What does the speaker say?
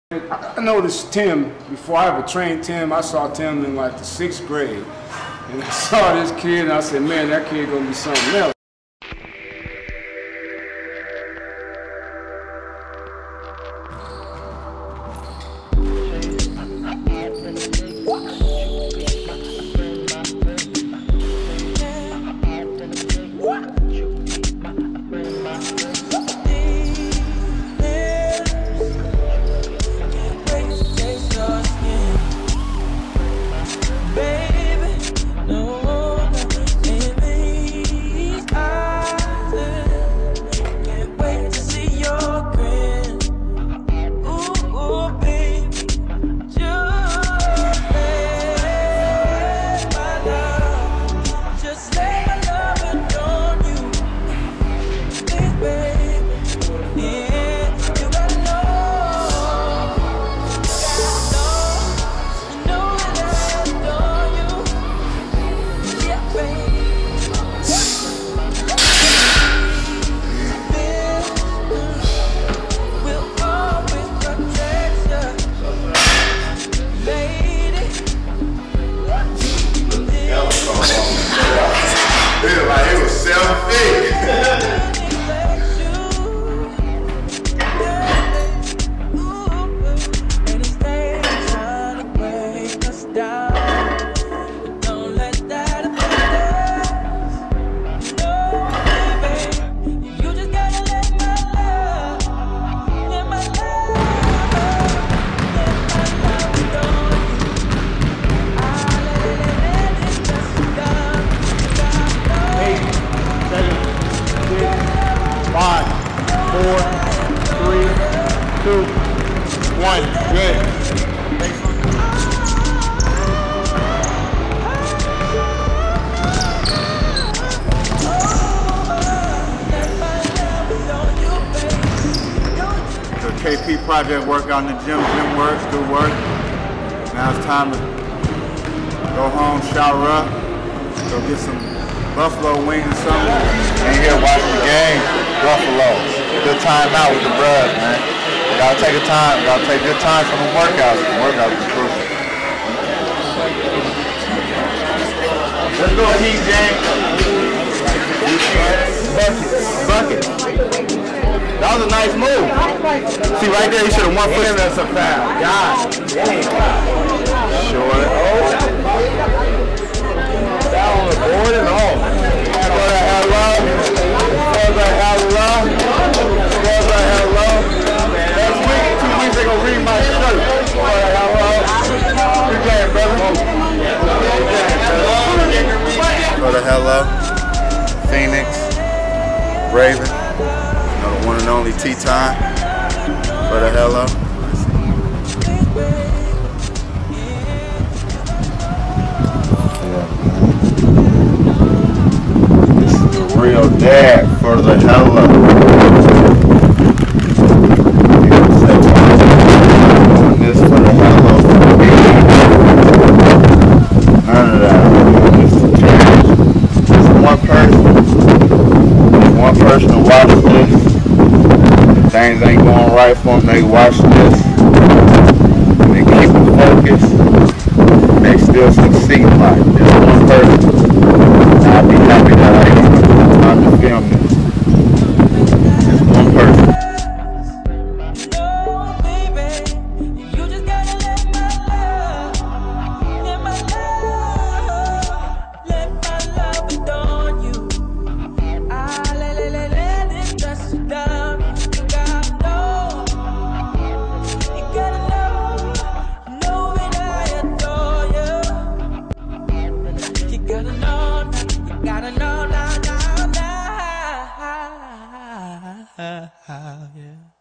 I noticed Tim, before I ever trained Tim, I saw Tim in like the 6th grade. And I saw this kid and I said, man, that kid gonna be something else. Good. The KP project work out in the gym work, good work. Now it's time to go home, shower up, go get some buffalo wings or something. And here watching the game, Buffalo. Good time out with the bruh, man. Gotta take good time from the workouts. The workouts is crucial. Let's go, King James. Bucket. That was a nice move. See right there, he should have won for him. That's a foul. God. Short. That on the board and all. For the hello. For the hello. For the hello. Next week, 2 weeks, they gonna read my shirt. For the hello. Good game, brother. For the hello. Phoenix. Raven. The one and only T-Time for the hello. This is the real dad for the hello. This for the hello. None of that. This is the change. It's one person to watch this. Things ain't going right for them, they watch this, and they keep it focused, and they still succeed in life. Just one person. I'll be happy that I get time to film this. Just one person. Yeah.